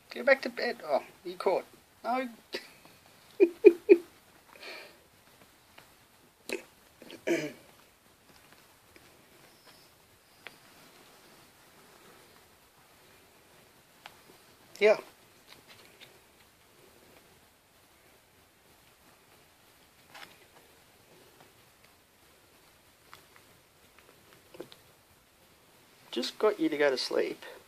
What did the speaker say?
Go back to bed. Oh, you caught. No. Yeah. Just got you to go to sleep.